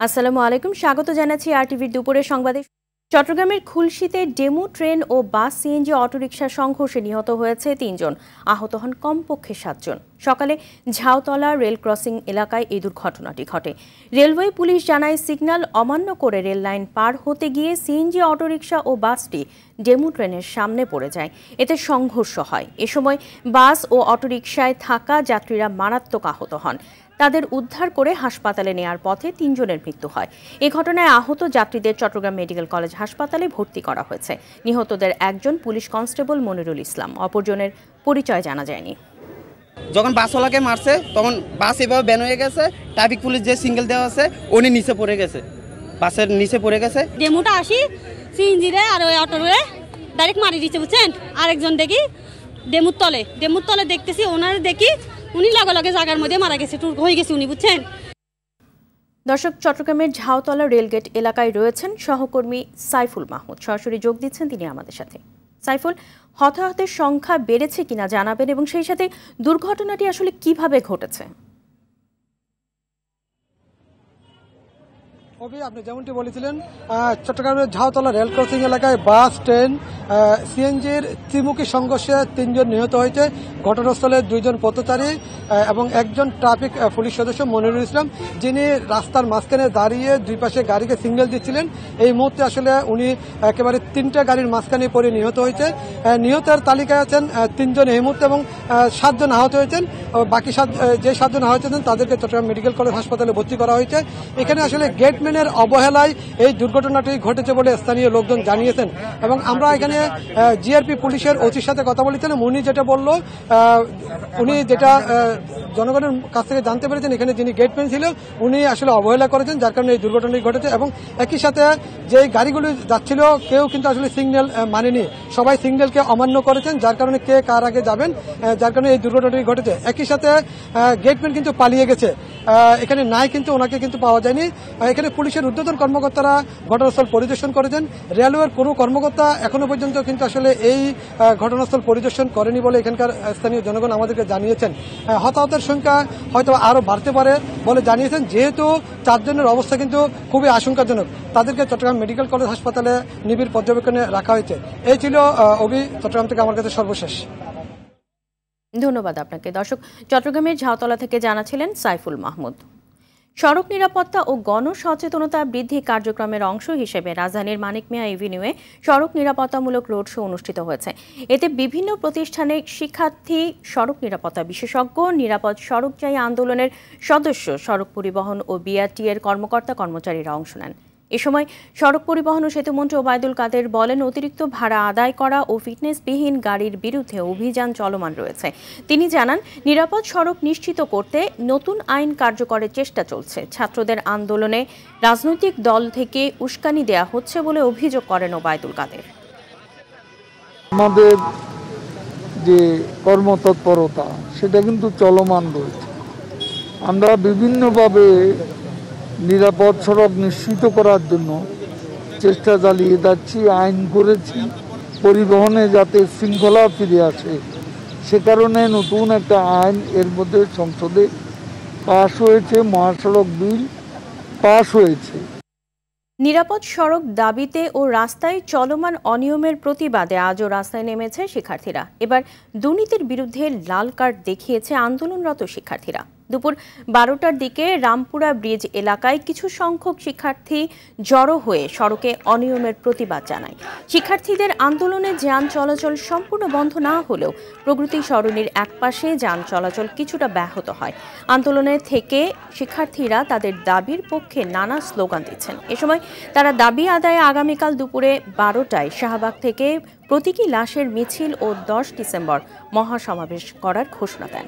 আসসালামু আলাইকুম, স্বাগত জানাচ্ছি আরটিভির দুপুরের সংবাদে। চট্টগ্রামের খুলশীতে ডেমু ট্রেন ও বাস সিএনজি অটোরিকশা সংঘর্ষে নিহত হয়েছে ৩ জন, আহত হন কমপক্ষে ৭ জন। সকালে ঝাউতলা রেল ক্রসিং এলাকায় এই দুর্ঘটনাটি ঘটে। রেলওয়ে পুলিশ জানায়, সিগন্যাল অমান্য করে রেল লাইন পার হতে গিয়ে সিএনজি অটোরিকশা ও বাসটি ডেমু ট্রেনের সামনে পড়ে যায়। এতে সংঘর্ষ হয়। এ সময় বাস ও অটোরিকশায় থাকা যাত্রীরা মারাত্মক আহত হন। তাদের উদ্ধার করে হাসপাতালে নেয়ার পথে ৩ জনের মৃত্যু হয়। এই ঘটনায় আহত যাত্রীদের চট্টগ্রাম মেডিকেল কলেজ হাসপাতালে ভর্তি করা হয়েছে। নিহতদের একজন পুলিশ কনস্টেবল মনিরুল ইসলাম, অপরজনের পরিচয় জানা যায়নি। যখন বাসওয়ালাকে মারছে তখন বাস এভাবে ব্যান হয়ে গেছে। ট্রাফিক পুলিশ যে সিঙ্গেল দেওয়া আছে উনি নিচে পড়ে গেছে, বাসের নিচে পড়ে গেছে। ডেমোটা আসি সিএনজিরে আর ওই অটোরে ডাইরেক্ট মারি দিচ্ছে, বুঝছেন। আরেকজন দেখি ডেমুর তলে দেখতেছি, ওনারে দেখি উনি লগে জায়গার মধ্যে মারা গেছে, টুর হয়ে গেছে উনি, বুঝছেন। দর্শক, চট্টগ্রামের ঝাউতলা রেলগেট এলাকায় রয়েছেন সহকর্মী সাইফুল মাহমুদ, সরাসরি যোগ দিচ্ছেন তিনি আমাদের সাথে। সাইফুল, হতাহতের সংখ্যা বেড়েছে কিনা জানাবেন, এবং সেই সাথে দুর্ঘটনাটি আসলে কিভাবে ঘটেছে? আপনি যেমনটি বলেছিলেন, চট্টগ্রামের ঝাউতলা রেল ক্রসিং এলাকায় বাস ট্রেন সিএনজির ত্রিমুখী সংঘর্ষে ৩ জন নিহত হয়েছে। ঘটনাস্থলে 2 জন পথচারী এবং একজন ট্রাফিক পুলিশ সদস্য মনিরুল ইসলাম, যিনি রাস্তার মাঝখানে দাঁড়িয়ে দুই পাশে গাড়িকে সিগন্যাল দিচ্ছিলেন। এই মুহূর্তে আসলে উনি একেবারে 3টে গাড়ির মাঝখানে পড়ে নিহত হয়েছে। নিহতের তালিকায় আছেন 3 জন এই মুহূর্তে, এবং 7 জন আহত হয়েছেন। বাকি যে 7 জন আহত হয়েছেন তাদেরকে চট্টগ্রাম মেডিকেল কলেজ হাসপাতালে ভর্তি করা হয়েছে। এখানে আসলে গেটম্যানের অবহেলায় এই দুর্ঘটনাটি ঘটেছে বলে স্থানীয় লোকজন জানিয়েছেন। এবং আমরা এখানে জিআরপি পুলিশের ওসির সাথে কথা বলেছিলাম। উনি যেটা বলল, উনি যেটা জনগণের কাছ থেকে জানতে পেরেছেন, এখানে যিনি গেটম্যান ছিল উনি আসলে অবহেলা করেছেন, যার কারণে এই দুর্ঘটনাটি ঘটেছে। এবং একই সাথে যে গাড়িগুলি যাচ্ছিল কেউ কিন্তু আসলে সিগন্যাল মানেনি, সবাই সিগন্যালকে অমান্য করেছেন, যার কারণে কে কার আগে যাবেন, যার কারণে এই দুর্ঘটনাটি ঘটেছে। একই সাথে গেটম্যান কিন্তু পালিয়ে গেছে, এখানে নাই, কিন্তু ওনাকে কিন্তু পাওয়া যায়নি। এখানে পুলিশের ঊর্ধ্বতন কর্মকর্তারা ঘটনাস্থল পরিদর্শন করেছেন। রেলওয়ের কোনো কর্মকর্তা এখনো পর্যন্ত কিন্তু আসলে এই ঘটনাস্থল পরিদর্শন করেনি বলে এখানকার স্থানীয় জনগণ আমাদেরকে জানিয়েছেন। হতাহতের সংখ্যা হয়তো আরও বাড়তে পারে বলে জানিয়েছেন, যেহেতু 4 জনের অবস্থা কিন্তু খুবই আশঙ্কাজনক। তাদেরকে চট্টগ্রাম মেডিকেল কলেজ হাসপাতালে নিবিড় পর্যবেক্ষণে রাখা হয়েছে। এই ছিল চট্টগ্রাম থেকে আমার কাছে সর্বশেষ। ধন্যবাদ আপনাকে। দর্শক, চট্টগ্রামের ঝাউতলা থেকে জানাছিলেন সাইফুল মাহমুদ। সড়ক নিরাপত্তা ও গণসচেতনতা বৃদ্ধি কার্যক্রমের অংশ হিসেবে রাজধানীর মানিক মিয়া এভিনিউয়ে সড়ক নিরাপত্তামূলক রোড শো অনুষ্ঠিত হয়েছে। এতে বিভিন্ন প্রতিষ্ঠানের শিক্ষার্থী, সড়ক নিরাপত্তা বিশেষজ্ঞ, নিরাপদ সড়কযায়ী আন্দোলনের সদস্য, সড়ক পরিবহন ও বিআরটি এর কর্মকর্তা কর্মচারীরা অংশ নেন। এ সময় সড়ক পরিবহন ও সেতুমন্ত্রী ওবায়দুল কাদের বলেন, অতিরিক্ত ভাড়া আদায় করা ও ফিটনেসবিহীন গাড়ির বিরুদ্ধে অভিযান চলমান রয়েছে। তিনি জানান, নিরাপদ সড়ক নিশ্চিত করতে নতুন আইন কার্যকরের চেষ্টা চলছে। ছাত্রদের আন্দোলনে রাজনৈতিক দল থেকে উস্কানি দেয়া হচ্ছে বলে অভিযোগ করেন ওবায়দুল কাদের। আমাদের যে কর্মতৎপরতা সেটা কিন্তু চলমান রয়েছে। আমরা বিভিন্নভাবে নিরাপদ সড়ক নিশ্চিত করার জন্য চেষ্টা চালিয়ে যাচ্ছি, আইন করেছি পরিবহনে যাতে শৃঙ্খলা ফিরে আসে। সে কারণে নতুন একটা আইন এর মধ্যে সংসদে পাশ হয়েছে, মহাসড়ক বিল পাশ হয়েছে। নিরাপদ সড়ক দাবিতে ও রাস্তায় চলমান অনিয়মের প্রতিবাদে আজও রাস্তায় নেমেছে শিক্ষার্থীরা। এবার দুর্নীতির বিরুদ্ধে লাল কার্ড দেখিয়েছে আন্দোলনরত শিক্ষার্থীরা। দুপুর 12টার দিকে রামপুরা ব্রিজ এলাকায় কিছু সংখ্যক শিক্ষার্থী জড়ো হয়ে সড়কে অনিয়মের প্রতিবাদ জানায়। শিক্ষার্থীদের আন্দোলনে যান চলাচল সম্পূর্ণ বন্ধ না হলেও প্রগতি সরণির একপাশে যান চলাচল কিছুটা ব্যাহত হয়। আন্দোলনে থেকে শিক্ষার্থীরা তাদের দাবির পক্ষে নানা স্লোগান দিচ্ছেন। এ সময় তারা দাবি আদায়ে আগামীকাল দুপুরে 12টায় শাহবাগ থেকে প্রতীকী লাশের মিছিল ও 10 ডিসেম্বর মহাসমাবেশ করার ঘোষণা দেন।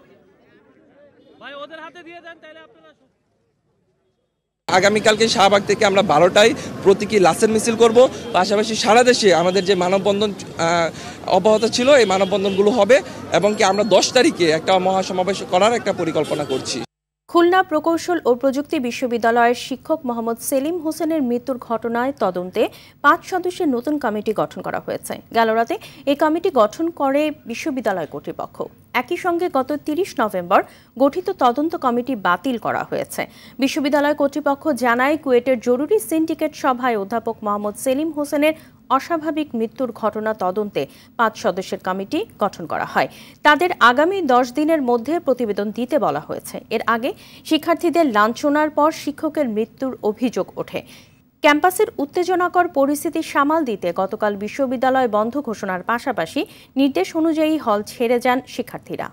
আগামীকালকে শাহবাগ থেকে আমরা 12টায় প্রতীকী লাশের মিছিল করব। পাশাপাশি সারা দেশে আমাদের যে মানববন্ধন অব্যাহত ছিল এই মানববন্ধনগুলো হবে, এবং কি আমরা 10 তারিখে একটা মহাসমাবেশ করার একটা পরিকল্পনা করছি। খুলনা প্রকৌশল ও প্রযুক্তি বিশ্ববিদ্যালয়ের শিক্ষক মোহাম্মদ সেলিম হোসেনের মৃত্যুর ঘটনায় তদন্তে 5 সদস্যের নতুন কমিটি গঠন করা হয়েছে। গেল রাতে এই কমিটি গঠন করে বিশ্ববিদ্যালয় কর্তৃপক্ষ। একই সঙ্গে গত ৩০ নভেম্বর গঠিত তদন্ত কমিটি বাতিল করা হয়েছে। বিশ্ববিদ্যালয় কর্তৃপক্ষ জানায়, কুয়েটের জরুরি সিন্ডিকেট সভায় অধ্যাপক মোহাম্মদ সেলিম হোসেনের অস্বাভাবিক মৃত্যুর ঘটনা তদন্তে ৫ সদস্যের কমিটি গঠন করা হয়। তাদের আগামী ১০ দিনের মধ্যে প্রতিবেদন দিতে বলা হয়েছে। এর আগে শিক্ষার্থীদের লাঞ্ছনার পর শিক্ষকের মৃত্যুর অভিযোগ ওঠে। ক্যাম্পাসের উত্তেজনাকর পরিস্থিতি সামাল দিতে গতকাল বিশ্ববিদ্যালয় বন্ধ ঘোষণার পাশাপাশি নির্দেশ অনুযায়ী হল ছেড়ে যান শিক্ষার্থীরা।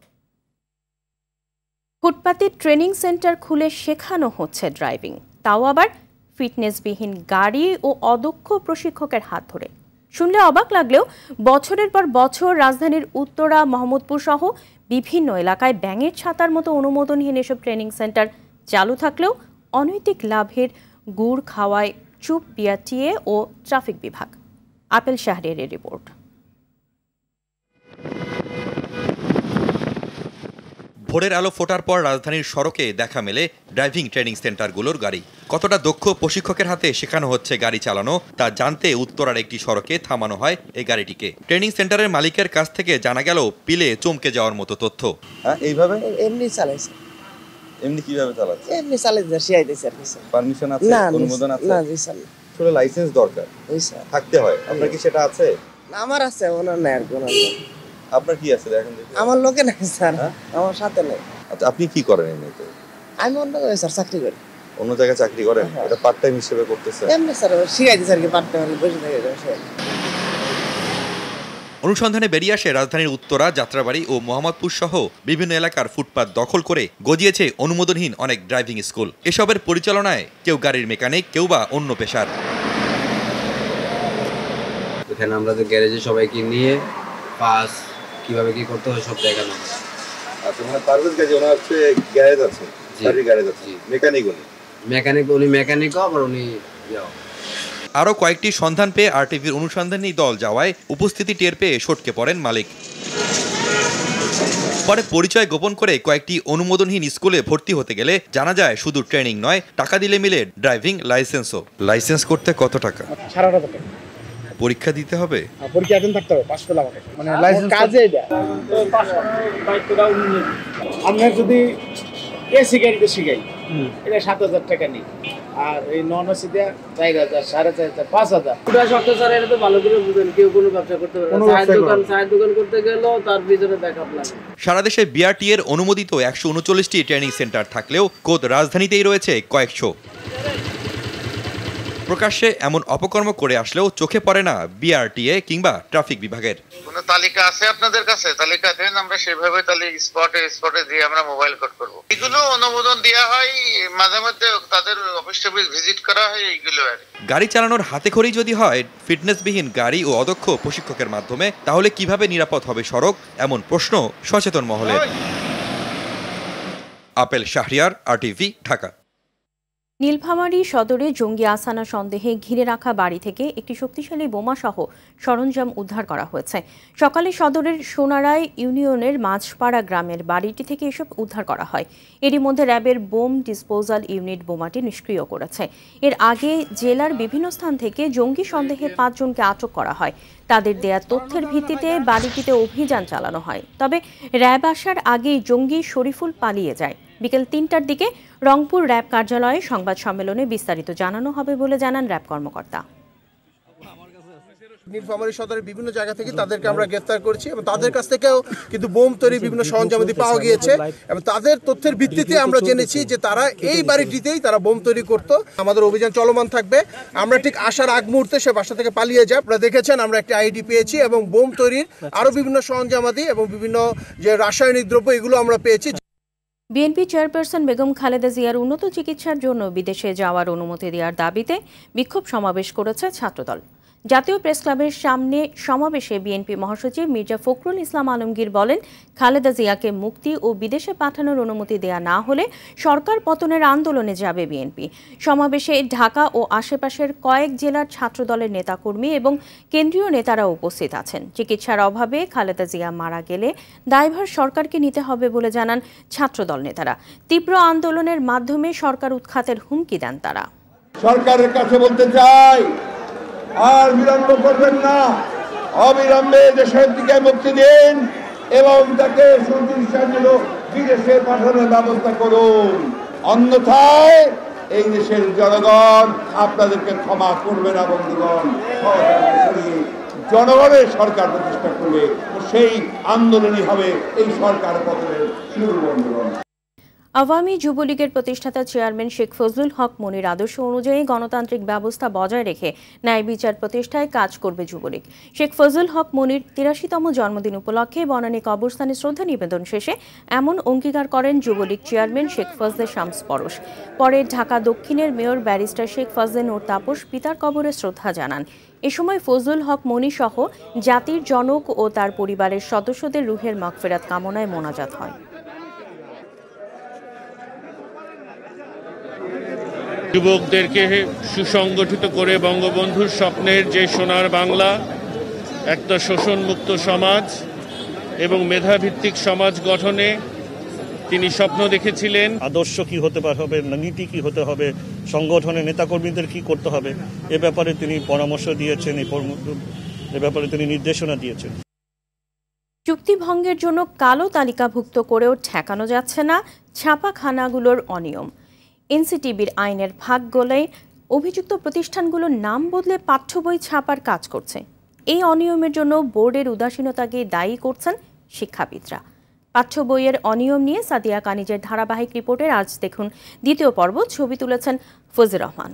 ফুটপাতে ট্রেনিং সেন্টার খুলে শেখানো হচ্ছে ড্রাইভিং, তাও আবার ফিটনেসবিহীন গাড়ি ও অদক্ষ প্রশিক্ষকের হাত ধরে। শুনলে অবাক লাগলেও বছরের পর বছর রাজধানীর উত্তরা, মোহাম্মদপুর সহ বিভিন্ন এলাকায় ব্যাঙের ছাতার মতো অনুমোদনহীন এসব ট্রেনিং সেন্টার চালু থাকলেও অনৈতিক লাভের গুড় খাওয়ায় চুপ বিআরটিএ ও ট্রাফিক বিভাগ। আপেল শাহরিয়ারের রিপোর্ট। ভোরের আলো ফোটার পর রাজধানীর সড়কে দেখা মেলে ড্রাইভিং ট্রেনিং সেন্টারগুলোর গাড়ি। কতটা দক্ষ প্রশিক্ষকের হাতে শেখানো হচ্ছে গাড়ি চালানো তা জানতে উত্তরার একটি সড়কে থামানো হয় এই গাড়িটিকে। ট্রেনিং সেন্টারের মালিকের কাছ থেকে জানা গেল পিলে চমকে যাওয়ার মতো তথ্য। এইভাবে এমনি চালাইছে। এমনি কিভাবে চালাচ্ছে? এমনি চালাইছে, শিখাইতেছে আর কিছু। পারমিশন আছে, অনুমোদন আছে? না জি স্যার। আসলে লাইসেন্স দরকার। জি স্যার। থাকতে হয়। আপনার কি সেটা আছে? না, আমার আছে, ওনার নাই আর কোন। আপনার কি আছে দেখেন দেখি? আমার লোকে নাই স্যার, আমার সাথে নাই। আচ্ছা, আপনি কি করেন এমনিতে? আমি অন্য জায়গায় স্যার চাকরি করি। অন্য জায়গায় চাকরি করেন? এটা পার্ট টাইম হিসেবে করতেছেন? এমনি স্যার শিখাইতেছে আর কি, পার্ট টাইম বসে থেকে শিখাই। অনুসন্ধানে বেরিয়ে আসে রাজধানীর উত্তরা, যাত্রাবাড়ি ও মোহাম্মদপুর সহ বিভিন্ন এলাকার ফুটপাত দখল করে গজিয়েছে অনুমোদনহীন অনেক ড্রাইভিং স্কুল। এসবের পরিচালনায় কেউ গাড়ির মেকানিক, কেউ বা অন্য পেশার। এখানে আমরা গ্যারেজে সবাইকে নিয়ে পাস কিভাবে কি করতে হয় সব দেখানো। আচ্ছা, মানে পারভেজ গাজী ওনার হচ্ছে গ্যারেজ আছে, গাড়ির গ্যারেজ আছে, মেকানিক উনি মেকানিকও আবার উনি যাও। আরও কয়েকটি সন্ধান পেয়ে আরটিভির অনুসন্ধানী দল যাওয়ায় উপস্থিতি টের পেয়ে সটকে পড়েন মালিক। পরে পরিচয় গোপন করে কয়েকটি অনুমোদনহীন স্কুলে ভর্তি হতে গেলে জানা যায় শুধু ট্রেনিং নয়, টাকা দিলে মিলে ড্রাইভিং লাইসেন্সও। লাইসেন্স করতে কত টাকা? 8,500 টাকা। পরীক্ষা দিতে হবে? পরীক্ষা এখন থাকতে হবে, পাস করলে আমাকে মানে লাইসেন্স কাজে এটা পাস দায়িত্বটাও নিয়ে। আমরা যদি এসি গাড়িতে শিখাই এটা 7,000 টাকা নেই, আর এই নন এসি দেয়া 4,000, 4,500, 5,000। পুরো শর্ত স্যার, এটা তো ভালো করে বুঝেন, কেউ কোনো ব্যবসা করতে পারে না। চায়ের দোকান করতে গেলেও তার ভিতরে ব্যাকআপ লাগে। সারা দেশে বিআরটি এর অনুমোদিত 139টি ট্রেনিং সেন্টার থাকলেও খোদ রাজধানীতেই রয়েছে কয়েকশো। প্রকাশ্যে এমন অপকর্ম করে আসলেও চোখে পড়ে না বিআরটিএ কিংবা ট্রাফিক বিভাগের। কোনো তালিকা আছে আপনাদের কাছে? তালিকা দেন, আমরা সেভাবে তাহলে স্পটে দিয়ে আমরা মোবাইল কোড করব। এগুলো অনুমোদন দেওয়া হয়, মাঝে মধ্যে তাদের অফিস ভিজিট করা হয় এইগুলো। আর গাড়ি চালানোর হাতেখড়ি যদি হয় ফিটনেসবিহীন গাড়ি ও অদক্ষ প্রশিক্ষকের মাধ্যমে, তাহলে কিভাবে নিরাপদ হবে সড়ক, এমন প্রশ্ন সচেতন মহলে। আপেল শাহরিয়ার, আরটিভি, ঢাকা। নীলফামারী সদরে জঙ্গি আস্তানা সন্দেহে ঘিরে রাখা বাড়ি থেকে একটি শক্তিশালী বোমাসহ সরঞ্জাম উদ্ধার করা হয়েছে। সকালে সদরের সোনারায় ইউনিয়নের মাঝপাড়া গ্রামের বাড়িটি থেকে এসব উদ্ধার করা হয়। এরই মধ্যে র্যাবের বোম ডিসপোজাল ইউনিট বোমাটি নিষ্ক্রিয় করেছে। এর আগে জেলার বিভিন্ন স্থান থেকে জঙ্গি সন্দেহে 5 জনকে আটক করা হয়। তাদের দেয়া তথ্যের ভিত্তিতে বাড়িটিতে অভিযান চালানো হয়। তবে র্যাব আসার আগেই জঙ্গি শরীফুল পালিয়ে যায়। বিকেল 3টার দিকে রংপুর র্যাব কার্যালয়ে সংবাদ সম্মেলনে বিস্তারিত জানানো হবে বলে জানান র্যাব কর্মকর্তা। নীলফামারী সদরের বিভিন্ন জায়গা থেকে তাদেরকে আমরা গ্রেফতার করেছি এবং তাদের কাছ থেকেও কিন্তু বোম তৈরি বিভিন্ন সরঞ্জামাদি পাওয়া গিয়েছে এবং তাদের তথ্যের ভিত্তিতে আমরা জেনেছি যে তারা এই বাড়িটিতেই তারা বোম তৈরি করত। আমাদের অভিযান চলমান থাকবে। আমরা ঠিক আসার আগ মুহূর্তে সে বাসা থেকে পালিয়ে যায়। আপনারা দেখেছেন আমরা একটা আইডি পেয়েছি এবং বোম তৈরির আরো বিভিন্ন সরঞ্জামাদি এবং বিভিন্ন যে রাসায়নিক দ্রব্য এগুলো আমরা পেয়েছি। বিএনপি চেয়ারপারসন বেগম খালেদা জিয়ার উন্নত চিকিৎসার জন্য বিদেশে যাওয়ার অনুমতি দেওয়ার দাবিতে বিক্ষোভ সমাবেশ করেছে ছাত্রদল। জাতীয় প্রেস ক্লাবের সামনে সমাবেশে বিএনপি মহাসচিব মির্জা ফখরুল ইসলাম আলমগীর বলেন, খালেদা জিয়াকে মুক্তি ও বিদেশে পাঠানোর অনুমতি দেয়া না হলে সরকার পতনের আন্দোলনে যাবে বিএনপি। সমাবেশে ঢাকা ও আশেপাশের কয়েক জেলার ছাত্রদলের নেতাকর্মী এবং কেন্দ্রীয় নেতারা উপস্থিত আছেন। চিকিৎসার অভাবে খালেদা জিয়া মারা গেলে দায়ভার সরকারকে নিতে হবে বলে জানান ছাত্রদল নেতারা। তীব্র আন্দোলনের মাধ্যমে সরকার উৎখাতের হুমকি দেন তারা। সরকারের কাছে বলতে চাই, আর বিলম্ব করবেন না, অবিলম্বে দেশের দিকে মুক্তি দিন, এবং তাকে সুচিকিৎসার জন্য বিদেশে পাঠানোর ব্যবস্থা করুন। অন্যথায় এই দেশের জনগণ আপনাদেরকে ক্ষমা করবে না বন্ধুগণ। জনগণের সরকার প্রতিষ্ঠা করবে, সেই আন্দোলনই হবে এই সরকার পতনের শুরু বন্ধুগণ। আওয়ামী যুবলীগের প্রতিষ্ঠাতা চেয়ারম্যান শেখ ফজলুল হক মনির আদর্শ অনুযায়ী গণতান্ত্রিক ব্যবস্থা বজায় রেখে ন্যায় বিচার প্রতিষ্ঠায় কাজ করবে যুবলীগ। শেখ ফজলুল হক মনির ৮৩তম জন্মদিন উপলক্ষে বনানী কবরস্থানে শ্রদ্ধা নিবেদন শেষে এমন অঙ্গীকার করেন যুবলীগ চেয়ারম্যান শেখ ফজলে শামস পরশ। পরে ঢাকা দক্ষিণের মেয়র ব্যারিস্টার শেখ ফজলে নূর তাপস পিতার কবরে শ্রদ্ধা জানান। এ সময় ফজলুল হক মনি সহ জাতির জনক ও তার পরিবারের সদস্যদের রুহের মাগফিরাত কামনায় মোনাজাত হয়। যুবকদেরকে সুসংগঠিত করে বঙ্গবন্ধুর স্বপ্নের যে সোনার বাংলা, একটা শোষণমুক্ত সমাজ এবং মেধাভিত্তিক সমাজ গঠনে তিনি স্বপ্ন দেখেছিলেন। আদর্শ কি হতে হবে, নীতি কি হতে হবে, সংগঠনের নেতাকর্মীদের কি করতে হবে, এ ব্যাপারে তিনি পরামর্শ দিয়েছেন, এ ব্যাপারে তিনি নির্দেশনা দিয়েছেন। চুক্তি ভঙ্গের জন্য কালো তালিকাভুক্ত করেও ঠেকানো যাচ্ছে না ছাপাখানাগুলোর অনিয়ম। এনসিটিবির আইনের ভাগ গলায় অভিযুক্ত প্রতিষ্ঠানগুলোর নাম বদলে পাঠ্য বই ছাপার কাজ করছে। এই অনিয়মের জন্য বোর্ডের উদাসীনতাকে দায়ী করছেন শিক্ষাবিদরা। পাঠ্য বইয়ের অনিয়ম নিয়ে সাদিয়া কানিজের ধারাবাহিক রিপোর্টের আজ দেখুন দ্বিতীয় পর্ব। ছবি তুলেছেন ফজির রহমান।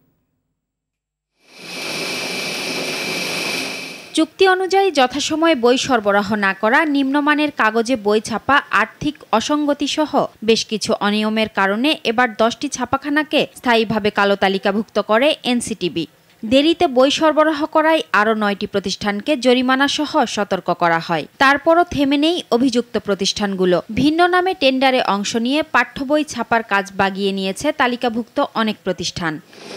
চুক্তি অনুযায়ী যথাসময়ে বই সরবরাহ না করা, নিম্নমানের কাগজে বই ছাপা, আর্থিক অসঙ্গতি সহ বেশ কিছু অনিয়মের কারণে এবার 10টি ছাপাখানাকে স্থায়ীভাবে কালো তালিকাভুক্ত করে এনসিটিবি। দেরিতে বই সরবরাহ করায় আরও 9টি প্রতিষ্ঠানকে জরিমানা সহ সতর্ক করা হয়। তারপরও থেমে নেই অভিযুক্ত প্রতিষ্ঠানগুলো। ভিন্ন নামে টেন্ডারে অংশ নিয়ে পাঠ্য বই ছাপার কাজ বাগিয়ে নিয়েছে তালিকাভুক্ত অনেক প্রতিষ্ঠান।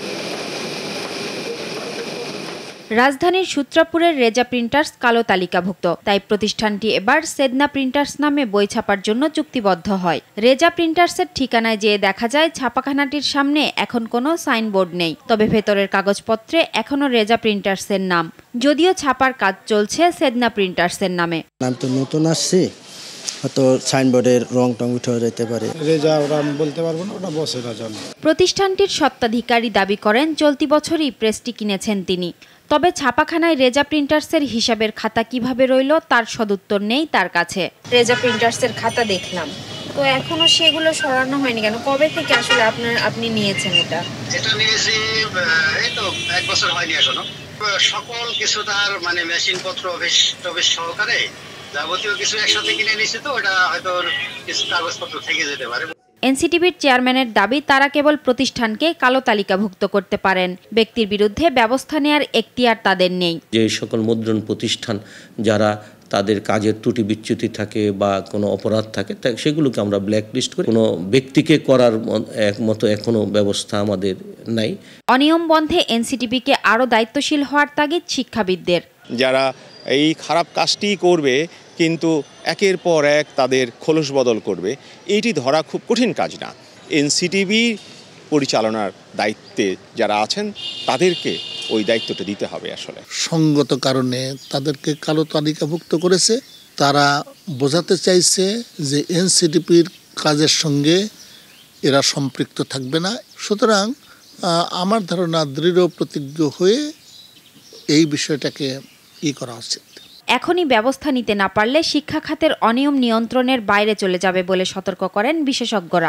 রাজধানীর সূত্রাপুরের রেজা প্রিন্টার্স কালো তালিকাভুক্ত, তাই প্রতিষ্ঠানটি এবার সেদনা প্রিন্টার্স নামে বই ছাপার জন্য চুক্তিবদ্ধ হয়। রেজা প্রিন্টার্সের ঠিকানায় যেয়ে দেখা যায় ছাপাখানাটির সামনে এখন কোনো সাইনবোর্ড নেই, তবে ভেতরের কাগজপত্রে এখনও রেজা প্রিন্টার্সের নাম, যদিও ছাপার কাজ চলছে সেদনা প্রিন্টার্সের নামে। নাম তো নতুন আসছে, হয়তো সাইনবোর্ডের রং টং উঠে যেতে পারে। রেজা ওরা বলতে পারবো না, ওটা বসেরা জানে। প্রতিষ্ঠানটির স্বত্বাধিকারী দাবি করেন চলতি বছরই প্রেসটি কিনেছেন তিনি। তবে ছাপাখানায় রেজা প্রিন্টার্সের হিসাবের খাতা কিভাবে রইল তার সদুত্তর নেই তার কাছে। রেজা প্রিন্টার্সের খাতা দেখলাম, তো এখনো সেগুলো সরানো হয়নি কেন? কবে থেকে আসলে আপনি নিয়েছেন এটা? এটা নিয়েছি এই তো 1 বছর হয়নি এখনো। সকল কিছু তার মানে মেশিনপত্র অফিস সহকারে যাবতীয় কিছু একসাথে কিনে নিয়েছি, তো ওটা হয়তো কিছু কাগজপত্র থেকে যেতে পারে। এনসিটিবির চেয়ারম্যানের দাবি তারা কেবল প্রতিষ্ঠানকে কালো তালিকাভুক্ত করতে পারেন, ব্যক্তির বিরুদ্ধে ব্যবস্থা নেয়ার এখতিয়ার তাদের নেই। যে সকল মুদ্রণ প্রতিষ্ঠান যারা তাদের কাজের ত্রুটি বিচ্যুতি থাকে বা কোনো অপরাধ থাকে সেগুলোকে আমরা ব্ল্যাকলিস্ট করি। কোনো ব্যক্তিকে করার মতো এখনো ব্যবস্থা আমাদের নাই। অনিয়ম বন্ধে এনসিটিবিকে আরও দায়িত্বশীল হওয়ার তাগিদ শিক্ষাবিদদের। যারা এই খারাপ কাজটি করবে কিন্তু একের পর এক তাদের খোলস বদল করবে, এইটি ধরা খুব কঠিন কাজ না। এনসিটিবি পরিচালনার দায়িত্বে যারা আছেন তাদেরকে ওই দায়িত্বটা দিতে হবে। আসলে সঙ্গত কারণে তাদেরকে কালো তালিকাভুক্ত করেছে। তারা বোঝাতে চাইছে যে এনসিটিবির কাজের সঙ্গে এরা সম্পৃক্ত থাকবে না। সুতরাং আমার ধারণা দৃঢ় প্রতিজ্ঞ হয়ে এই বিষয়টাকে করা উচিত। এখনই ব্যবস্থা নিতে না পারলে শিক্ষা খাতের অনিয়ম নিয়ন্ত্রণের বাইরে চলে যাবে বলে সতর্ক করেন বিশেষজ্ঞরা।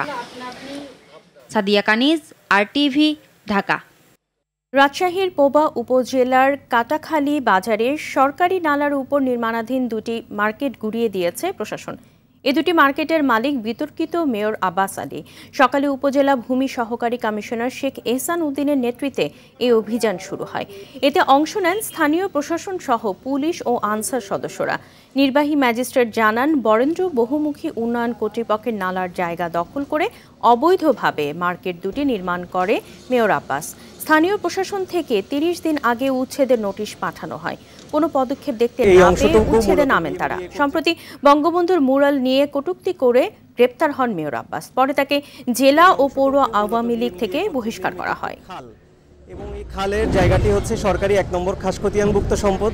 সাদিয়া কানিজ, RTV, ঢাকা। রাজশাহীর পোবা উপজেলার কাটাখালী বাজারে সরকারি নালার উপর নির্মাণাধীন 2টি মার্কেট গুড়িয়ে দিয়েছে প্রশাসন। এ 2টি মার্কেটের মালিক বিতর্কিত মেয়র আব্বাস আলী। সকালে উপজেলা ভূমি সহকারী কমিশনার শেখ এহসান উদ্দিনের নেতৃত্বে এই অভিযান শুরু হয়। এতে অংশ নেন স্থানীয় প্রশাসন সহ পুলিশ ও আনসার সদস্যরা। নির্বাহী ম্যাজিস্ট্রেট জানান, বরেন্দ্র বহুমুখী উন্নয়ন কর্তৃপক্ষের নালার জায়গা দখল করে অবৈধভাবে মার্কেট 2টি নির্মাণ করে মেয়র আব্বাস। স্থানীয় প্রশাসন থেকে 30 দিন আগে উচ্ছেদের নোটিশ পাঠানো হয়। কোনো পদক্ষেপ দেখতে না পেয়ে উচ্ছেদে নামেন তারা। সম্প্রতি বঙ্গবন্ধুর মুরাল নিয়ে কটূক্তি করে গ্রেপ্তার হন মেয়র আব্বাস। পরে তাকে জেলা ও পৌর আওয়ামী লীগ থেকে বহিষ্কার করা হয়। এবং এই খালের জায়গাটি হচ্ছে সরকারি 1 নম্বর খাসখতিয়ানভুক্ত সম্পদ।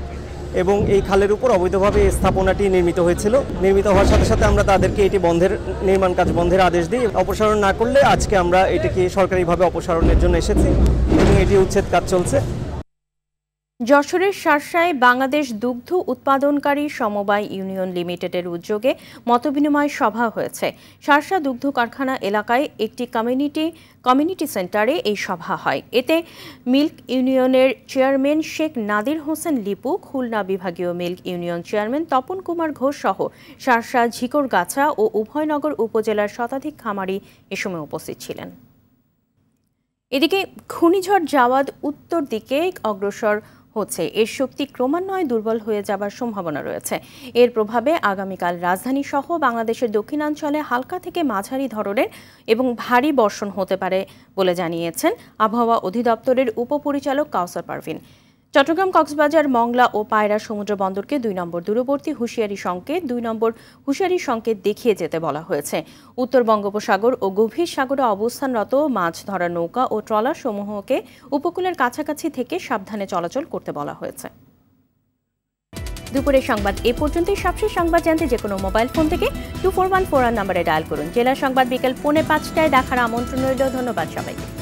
এবং এই খালের উপর অবৈধভাবে এই স্থাপনাটি নির্মিত হয়েছিল। নির্মিত হওয়ার সাথে সাথে আমরা তাদেরকে এটি নির্মাণ কাজ বন্ধের আদেশ দিই। অপসারণ না করলে আজকে আমরা এটিকে সরকারিভাবে অপসারণের জন্য এসেছি এবং এটি উচ্ছেদ কাজ চলছে। যশোরের শার্শায় বাংলাদেশ দুগ্ধ উৎপাদনকারী সমবায় ইউনিয়ন লিমিটেডের উদ্যোগে মতবিনিময় সভা হয়েছে। শার্শা দুগ্ধ কারখানা এলাকায় একটি কমিউনিটি সেন্টারে এই সভা হয়। এতে মিল্ক ইউনিয়নের চেয়ারম্যান শেখ নাদির হোসেন লিপু, খুলনা বিভাগীয় milk union chairman Tapan Kumar Ghosh সহ শার্শা, ঝিকরগাছা ও উভয়নগর উপজেলার শতাধিক খামারি এ সময় উপস্থিত ছিলেন। এদিকে ঘূর্ণিঝড় জাওয়াদ উত্তর দিকে অগ্রসর হচ্ছে। এর শক্তি ক্রমান্বয়ে দুর্বল হয়ে যাবার সম্ভাবনা রয়েছে। এর প্রভাবে আগামীকাল রাজধানী সহ বাংলাদেশের দক্ষিণাঞ্চলে হালকা থেকে মাঝারি ধরনের এবং ভারী বর্ষণ হতে পারে বলে জানিয়েছেন আবহাওয়া অধিদপ্তরের উপপরিচালক কাউসার পারভিন। চট্টগ্রাম, কক্সবাজার, মংলা ও পায়রা সমুদ্র বন্দরকে 2 নম্বর দূরবর্তী হুঁশিয়ারি সংকেত দেখিয়ে যেতে বলা হয়েছে। উত্তর বঙ্গোপসাগর ও গভীর সাগরে অবস্থানরত মাছ ধরার নৌকা ও ট্রলার সমূহকে উপকূলের কাছাকাছি থেকে সাবধানে চলাচল করতে বলা হয়েছে। দুপুরের সংবাদ এ পর্যন্তই। সবশেষ সংবাদ জানতে যে কোনো মোবাইল ফোন থেকে 2414 নাম্বারে ডায়াল করুন। জেলা সংবাদ বিকেল 4:05টায় দেখার আমন্ত্রণ রইল। ধন্যবাদ সবাইকে।